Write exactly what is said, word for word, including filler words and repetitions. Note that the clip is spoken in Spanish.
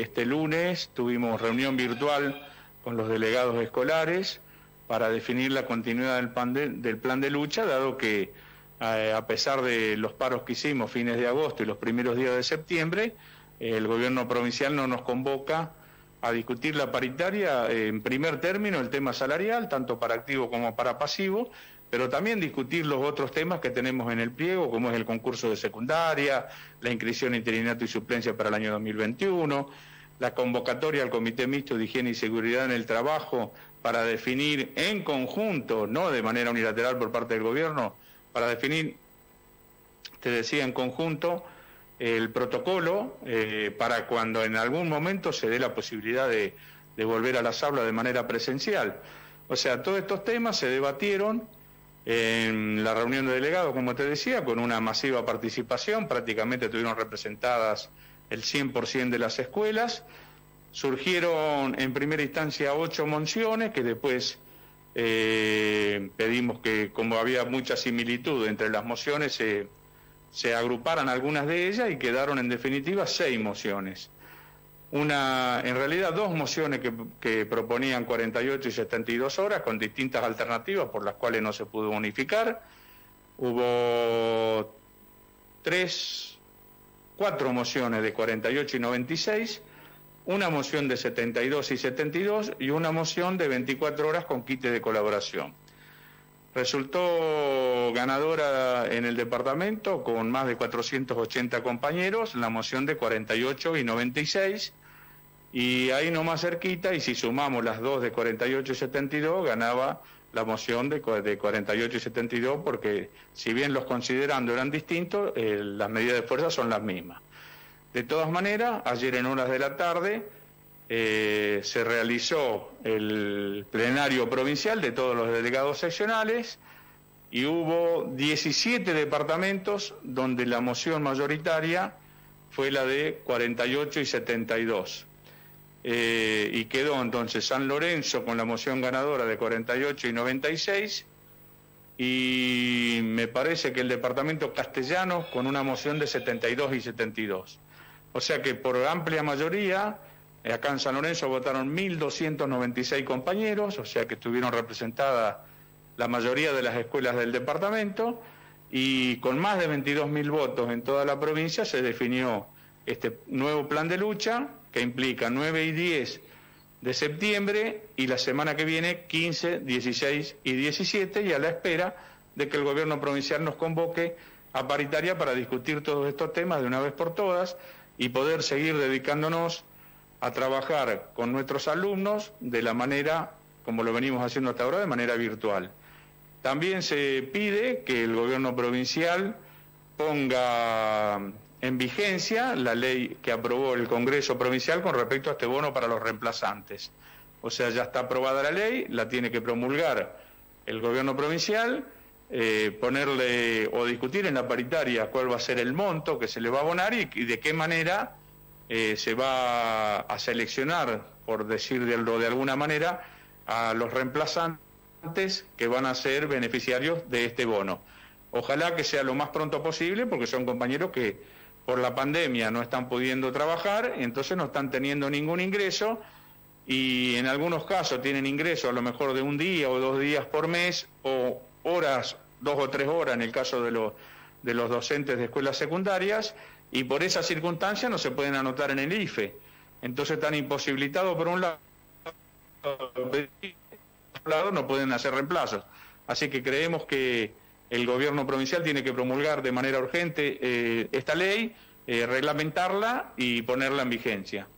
este lunes tuvimos reunión virtual con los delegados escolares para definir la continuidad del plan de, del plan de lucha, dado que eh, a pesar de los paros que hicimos fines de agosto y los primeros días de septiembre, eh, el gobierno provincial no nos convoca a discutir la paritaria, eh, en primer término el tema salarial, tanto para activo como para pasivo, pero también discutir los otros temas que tenemos en el pliego, como es el concurso de secundaria, la inscripción, interinato y suplencia para el año dos mil veintiuno, la convocatoria al Comité Mixto de Higiene y Seguridad en el Trabajo para definir en conjunto, no de manera unilateral por parte del gobierno, para definir, te decía, en conjunto, el protocolo eh, para cuando en algún momento se dé la posibilidad de, de volver a las aulas de manera presencial. O sea, todos estos temas se debatieron en la reunión de delegados, como te decía, con una masiva participación, prácticamente estuvieron representadas el cien por ciento de las escuelas. Surgieron en primera instancia ocho mociones que después eh, pedimos que, como había mucha similitud entre las mociones, se, se agruparan algunas de ellas y quedaron en definitiva seis mociones. Una, en realidad dos mociones que, que proponían cuarenta y ocho y setenta y dos horas con distintas alternativas por las cuales no se pudo unificar. Hubo tres, cuatro mociones de cuarenta y ocho y noventa y seis, una moción de setenta y dos y setenta y dos y una moción de veinticuatro horas con quite de colaboración. Resultó ganadora en el departamento con más de cuatrocientos ochenta compañeros la moción de cuarenta y ocho y noventa y seis, y ahí nomás cerquita, y si sumamos las dos de cuarenta y ocho y setenta y dos, ganaba la moción de, de cuarenta y ocho y setenta y dos, porque si bien los considerando eran distintos, eh, las medidas de fuerza son las mismas. De todas maneras, ayer en horas de la tarde eh, se realizó el plenario provincial de todos los delegados seccionales y hubo diecisiete departamentos donde la moción mayoritaria fue la de cuarenta y ocho y setenta y dos. Eh, y quedó entonces San Lorenzo con la moción ganadora de cuarenta y ocho y noventa y seis, y me parece que el departamento Castellanos con una moción de setenta y dos y setenta y dos. O sea que por amplia mayoría, acá en San Lorenzo votaron mil doscientos noventa y seis compañeros, o sea que estuvieron representadas la mayoría de las escuelas del departamento, y con más de veintidós mil votos en toda la provincia se definió este nuevo plan de lucha, que implica nueve y diez de septiembre, y la semana que viene quince, dieciséis y diecisiete, y a la espera de que el gobierno provincial nos convoque a paritaria para discutir todos estos temas de una vez por todas y poder seguir dedicándonos a trabajar con nuestros alumnos de la manera, como lo venimos haciendo hasta ahora, de manera virtual. También se pide que el gobierno provincial ponga en vigencia la ley que aprobó el Congreso Provincial con respecto a este bono para los reemplazantes. O sea, ya está aprobada la ley, la tiene que promulgar el gobierno provincial, eh, ponerle o discutir en la paritaria cuál va a ser el monto que se le va a abonar y, y de qué manera eh, se va a seleccionar, por decirlo de alguna manera, a los reemplazantes que van a ser beneficiarios de este bono. Ojalá que sea lo más pronto posible, porque son compañeros que por la pandemia no están pudiendo trabajar, entonces no están teniendo ningún ingreso, y en algunos casos tienen ingreso a lo mejor de un día o dos días por mes, o horas, dos o tres horas en el caso de los, de los docentes de escuelas secundarias, y por esa circunstancia no se pueden anotar en el I F E. Entonces están imposibilitados por un lado, por otro lado no pueden hacer reemplazos. Así que creemos que el gobierno provincial tiene que promulgar de manera urgente eh, esta ley, eh, reglamentarla y ponerla en vigencia.